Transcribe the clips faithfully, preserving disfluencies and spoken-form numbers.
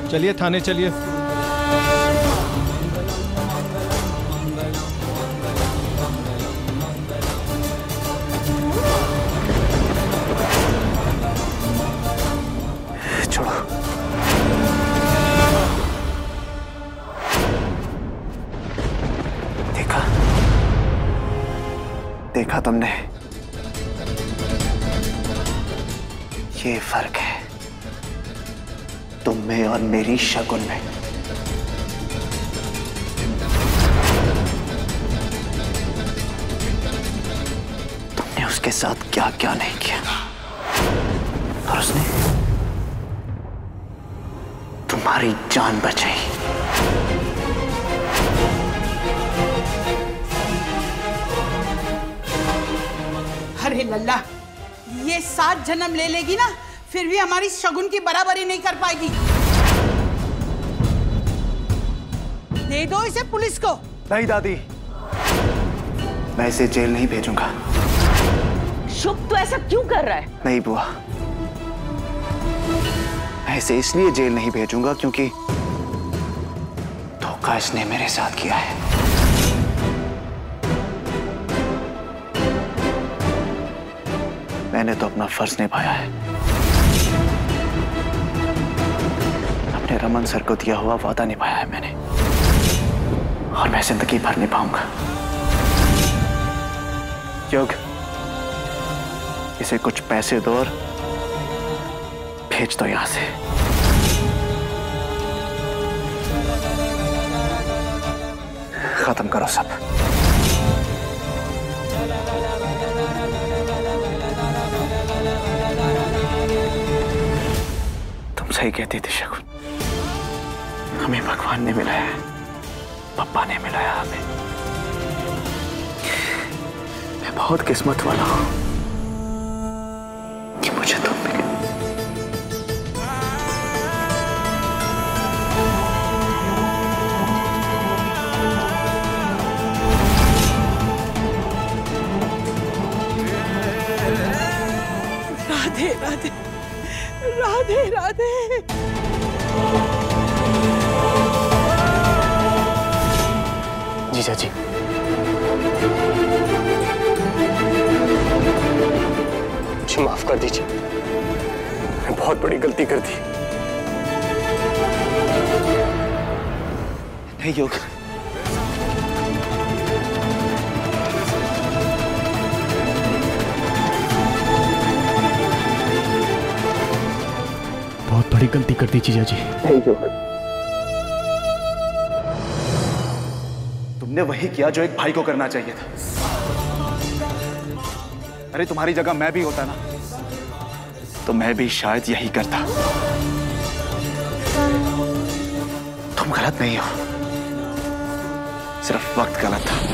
चलिए थाने चलिए। छोड़ो। देखा देखा तुमने, ये फर्क है तुम में और मेरी शगुन में। तुमने उसके साथ क्या क्या नहीं किया और उसने तुम्हारी जान बचाई। अरे लल्ला, ये सात जन्म ले लेगी ना, फिर भी हमारी शगुन की बराबरी नहीं कर पाएगी। दे दो इसे पुलिस को। नहीं दादी, मैं इसे जेल नहीं भेजूंगा। शुभ तो ऐसा क्यों कर रहा है? नहीं बुआ, मैं इसे इसलिए जेल नहीं भेजूंगा क्योंकि धोखा इसने मेरे साथ किया है। मैंने तो अपना फर्ज निभाया है, अपने रमन सर को दिया हुआ वादा निभाया है मैंने, और मैं जिंदगी भर निभाऊंगा। योग, इसे कुछ पैसे दो और भेज दो यहां से। खत्म करो सब। तुम सही कहती थी शगुन, हमें भगवान ने मिलाया है, पप्पा ने मिलाया हमें। मैं बहुत किस्मत वाला हूं कि मुझे तुम मिले। राधे राधे राधे राधे। जीजा जी, मुझे माफ कर दीजिए, मैं बहुत बड़ी गलती कर दी। नहीं योग, बहुत बड़ी गलती कर दी जीजा जी। नहीं योग, तुमने वही किया जो एक भाई को करना चाहिए था। अरे तुम्हारी जगह मैं भी होता ना, तो मैं भी शायद यही करता। तुम गलत नहीं हो, सिर्फ वक्त गलत था।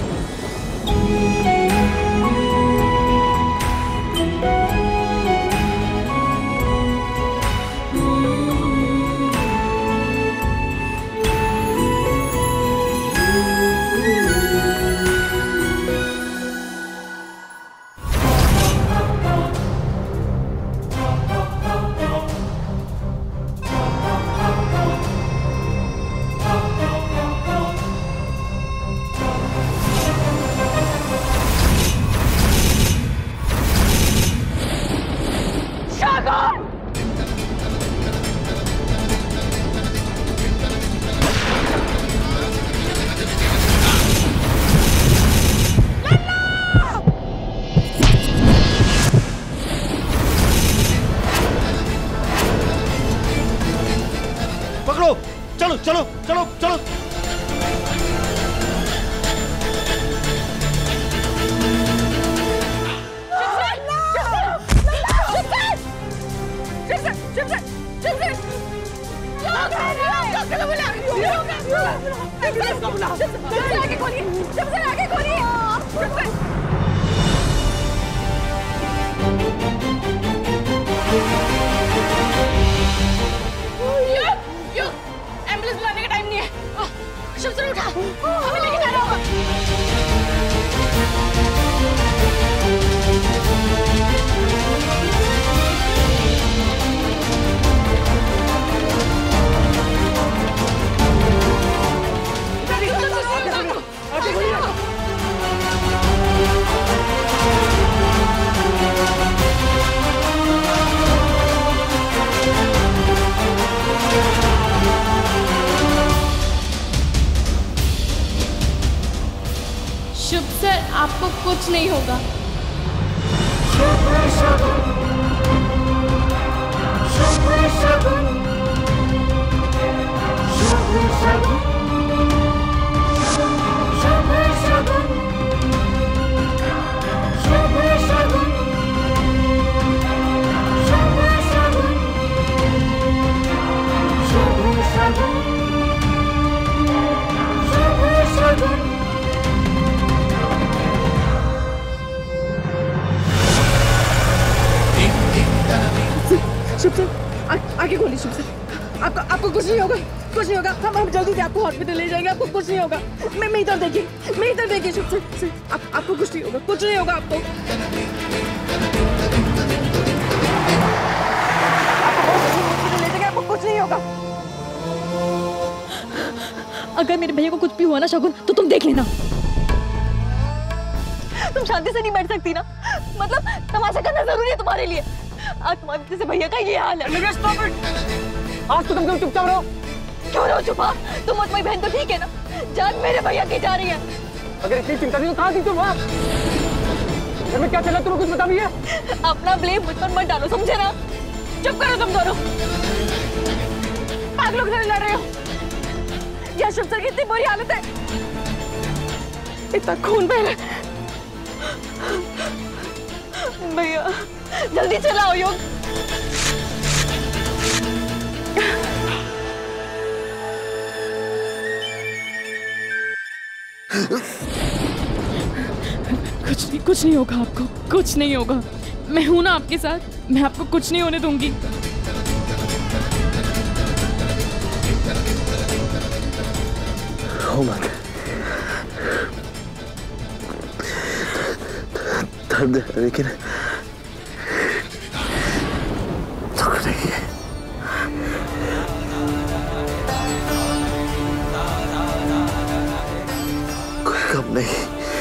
चलो चलो चलो चलो। एम्बुलेंस बुलाने का टाइम नहीं है। शिव सर उठा, हमें लेके जाना होगा। कुछ नहीं होगा। शुभ शगुन, शुभ शगुन, शुभ शगुन, शुभ शगुन, शुभ शगुन, शुभ शगुन, शुभ शगुन, शुभ शगुन। शुभ सर, आगे खोलिए शुभ सर। आपको आपको कुछ नहीं होगा, कुछ नहीं होगा। हम हम जल्दी से आपको हॉस्पिटल ले जाएंगे। आपको कुछ नहीं होगा। मैं मैं इधर देखिए, मैं इधर देखिए शुभ सर। सर आप, आपको कुछ नहीं होगा, कुछ नहीं होगा आपको। आपको हॉस्पिटल ले जाएंगे, आपको कुछ नहीं होगा। अगर मेरे भैया को कुछ भी हुआ ना शगुन, तो तुम देख लेना। तुम शांति से नहीं बैठ सकती ना, मतलब तमाशा करना जरूरी है तुम्हारे लिए। आज तुम्हारे जैसे भैया का ये हाल है। आज तो तुम क्यों चुपचाप रहो? क्यों रहो चुपा? तुम और तुम्हारी बहन तो ठीक है ना? जान मेरे भैया की जा रही है। अगर इतनी चिंता थी तो कहाँ थी तुम? वहाँ घर में क्या चला, तुम्हें कुछ बता भी है? अपना ब्लेम मुझ पर मत डालो, समझे ना? चुप करो तुम दोनों। पागलों की तरह लड़ रहे हो। यह शुभ सर की इतनी बुरी हालत है, इतना खून बह रहा है। भैया जल्दी चलाओ योग। कुछ नहीं, कुछ नहीं होगा आपको, कुछ नहीं होगा। मैं हूं ना आपके साथ, मैं आपको कुछ नहीं होने दूंगी। रो मत, दर्द है लेकिन दुख नहीं है। कोई गम नहीं।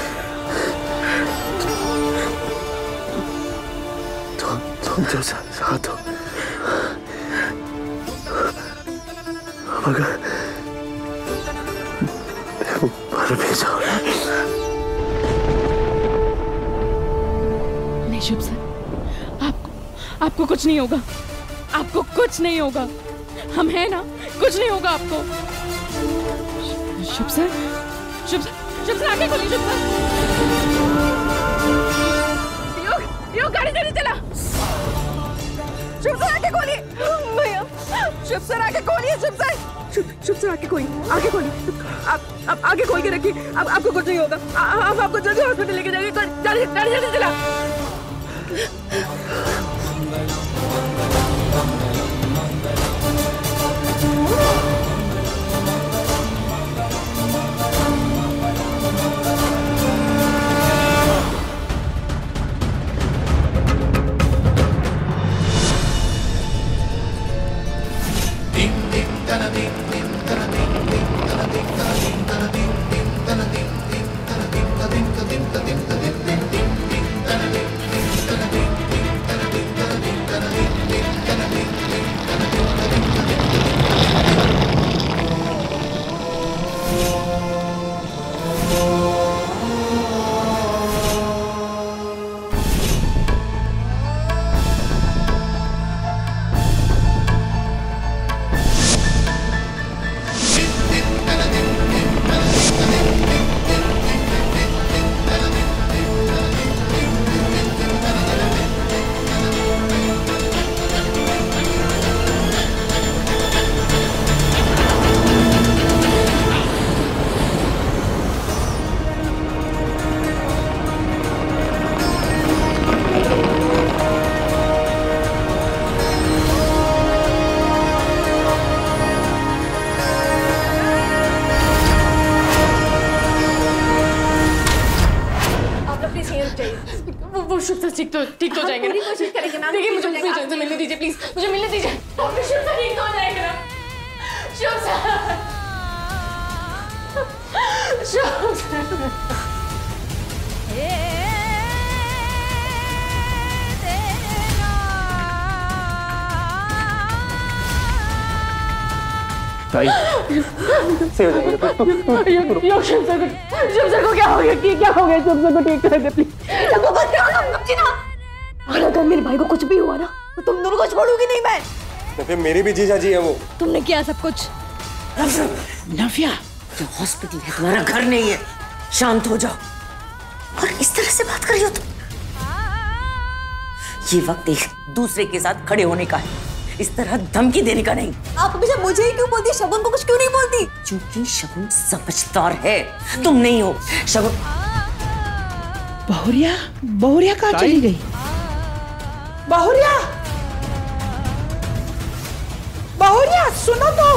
तुम तुम जो साथ हो, मगर मर भी जाओ। नहीं शुभ सर, आपको आपको कुछ नहीं होगा, आपको कुछ नहीं होगा। हम हैं ना, कुछ नहीं होगा आपको। Shubh sir, Shubh sir, Shubh sir आगे खोलिए। शुभ सर, योग योग गाड़ी जल्दी चला। शुभ सर आगे खोलिए। भैया शुभ सर आगे खोलिए। शुभ सर, शुभ शुभ सर आगे खोलिए, आगे खोलिए। आप आप आगे खोल के रखिए। अब आपको कुछ नहीं होगा। हम आपको जल्दी हॉस्पिटल लेके जाएंगे। गाड़ी गाड़ी जल्दी चला। वो वो शुभ सर ठीक तो ठीक तो जाएंगे ना? कोशिश करेंगे ना। देखिए मुझे मुझे मिलने दीजिए प्लीज, मुझे मिलने दीजिए। शुभ सर ठीक तो हो जाएगा ना? Shubh sir, Shubh sir. ताई यो शिव सर को शिव सर को क्या हो गया? क्या हो गया? शिव सर को ठीक कर दे प्लीज। और अगर मेरे भाई को कुछ भी हुआ ना तो तुम दोनों को छोड़ूंगी नहीं मैं। तो फिर मेरी भी जीजा जी है वो। तुमने किया सब कुछ। नव्या, ये हॉस्पिटल है, तुम्हारा घर नहीं है। शांत हो जाओ। और इस तरह से बात कर रही हो तुम? ये वक्त एक दूसरे के साथ खड़े होने का है, इस तरह धमकी देने का नहीं। आप हमेशा मुझे ही क्यों बोलती? शगुन को कुछ क्यों नहीं बोलती? क्योंकि शगुन समझदार है, तुम नहीं हो। शगुन बहुरिया, बहुरिया कहाँ चली गई? बहुरिया, बहुरिया सुनो तो।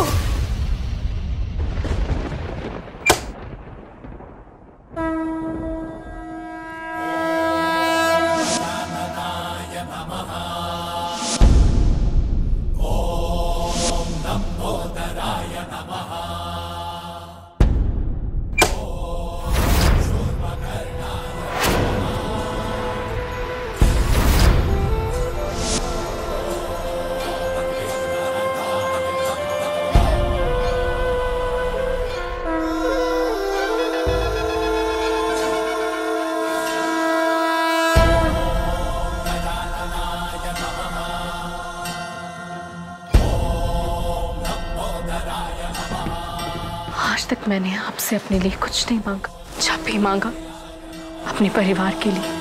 आज तक मैंने आपसे अपने लिए कुछ नहीं मांगा, जब भी मांगा अपने परिवार के लिए।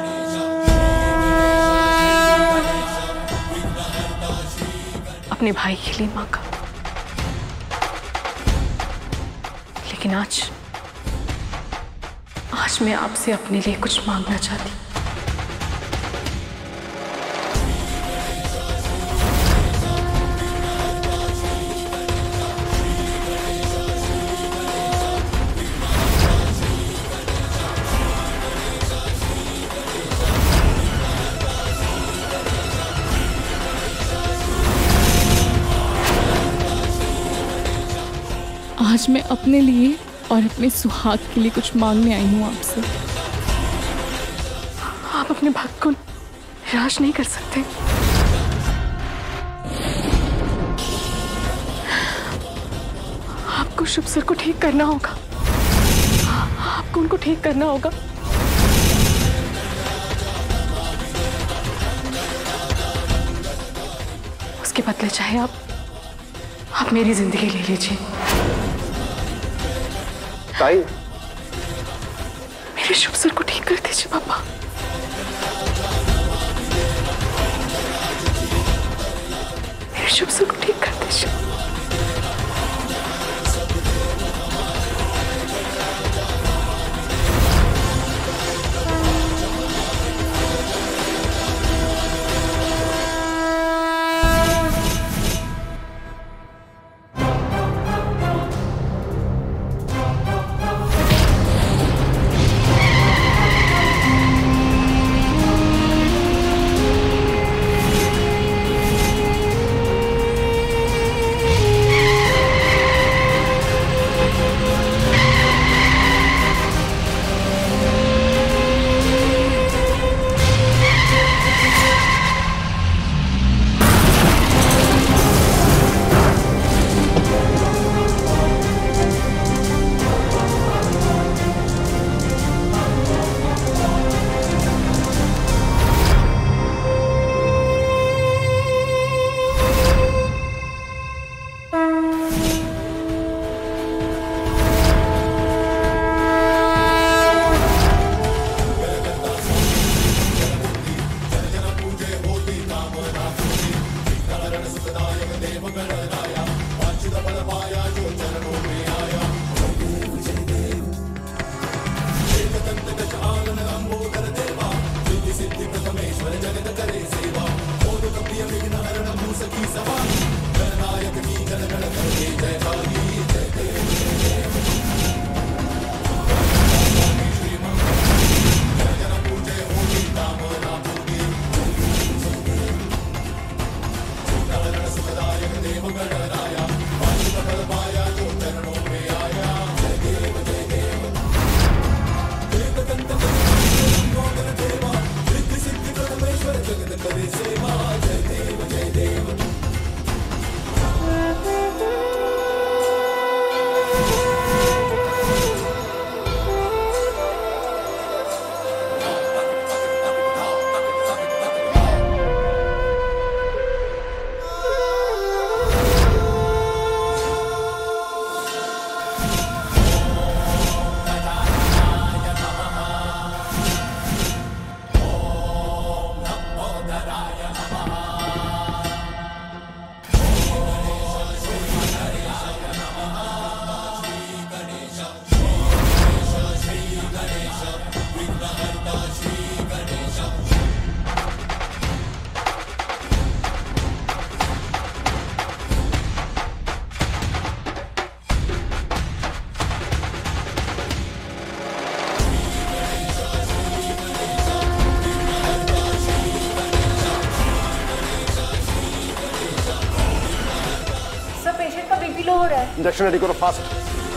अपने भाई के लिए मांगा, लेकिन आज आज मैं आपसे अपने लिए कुछ मांगना चाहती। आज मैं अपने लिए और अपने सुहाग के लिए कुछ मांगने आई हूँ आपसे। आप अपने भक्त को निराश नहीं कर सकते। आपको शुभ सर को ठीक करना होगा, आपको उनको ठीक करना होगा। उसके बदले चाहे आप आप मेरी जिंदगी ले लीजिए। ताई, मेरे शुभ सर को ठीक कर दीजिए पापा। मेरे शुभ सर को ठीक कर दीजिए। बीपी लो हो रहा है। इंजेक्शन रेडी करो फास्ट।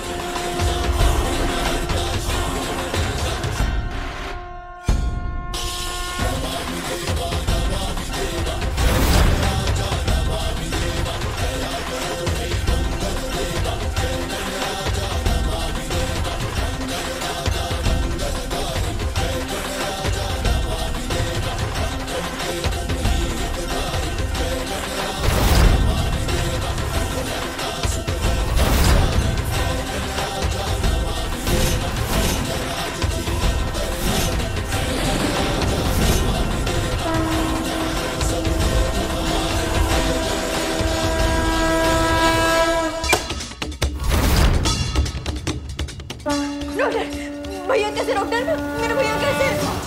भैया कैसे डॉक्टर? मेरे भैया कैसे?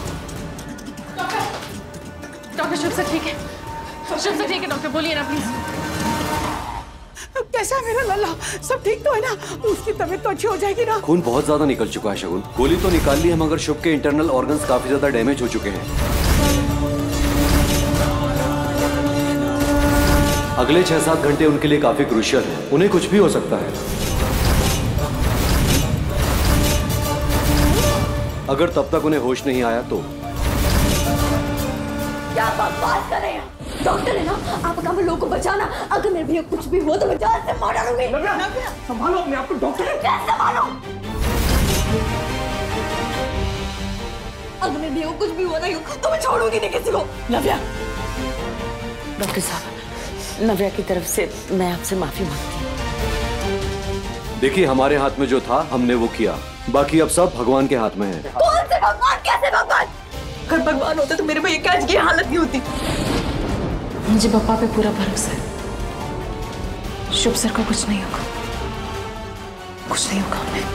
डॉक्टर शुभ सर ठीक है, शुभ सर ठीक है डॉक्टर, बोलिए ना प्लीज। कैसा है मेरा लल्ला? सब ठीक तो है ना? उसकी तबीयत तो अच्छी हो जाएगी ना? खून बहुत ज्यादा निकल चुका है शगुन, गोली तो निकाल ली है मगर शुभ के इंटरनल ऑर्गन्स काफी ज्यादा डैमेज हो चुके हैं। अगले छह सात घंटे उनके लिए काफी क्रूशियल है, उन्हें कुछ भी हो सकता है। अगर तब तक उन्हें होश नहीं आया तो क्या बकवास कर रहे हैं? डॉक्टर है ना, आप काम लोगों को बचाना। अगर मेरे भैया कुछ भी हो तो मैं जान से मार डालूंगी। संभालो अपने आप को डॉक्टर। कैसे संभालो? अगर मेरे भैया को कुछ भी हुआ ना तो मैं छोड़ूंगी नहीं किसी को। नव्या, डॉक्टर साहब, नव्या की तरफ से मैं आपसे माफी मांगती हूँ। देखिए हमारे हाथ में जो था हमने वो किया, बाकी अब सब भगवान के हाथ में है। कौन से भगवान? कैसे भगवान? अगर भगवान होते तो मेरे भैया की आज की हालत नहीं होती। मुझे पापा पे पूरा भरोसा है, शुभ सर को कुछ नहीं होगा, कुछ नहीं होगा हमें।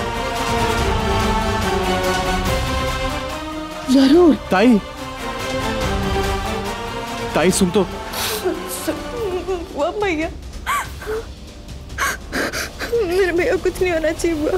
जरूर। ताई, ताई सुन तो। वो भैया, मेरे भैया कुछ नहीं होना चाहिए हुआ।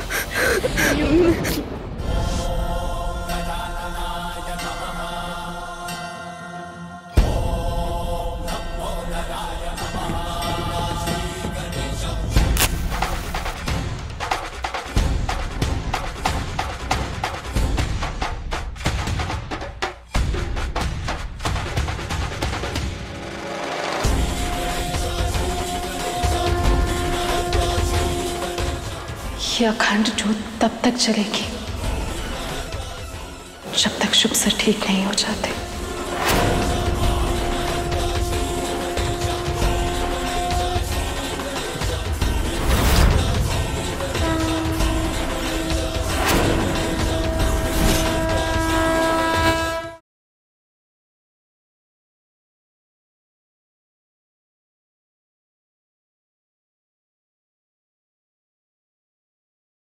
ये अखंड जोत तब तक चलेगी जब तक शुभ सर ठीक नहीं हो जाते।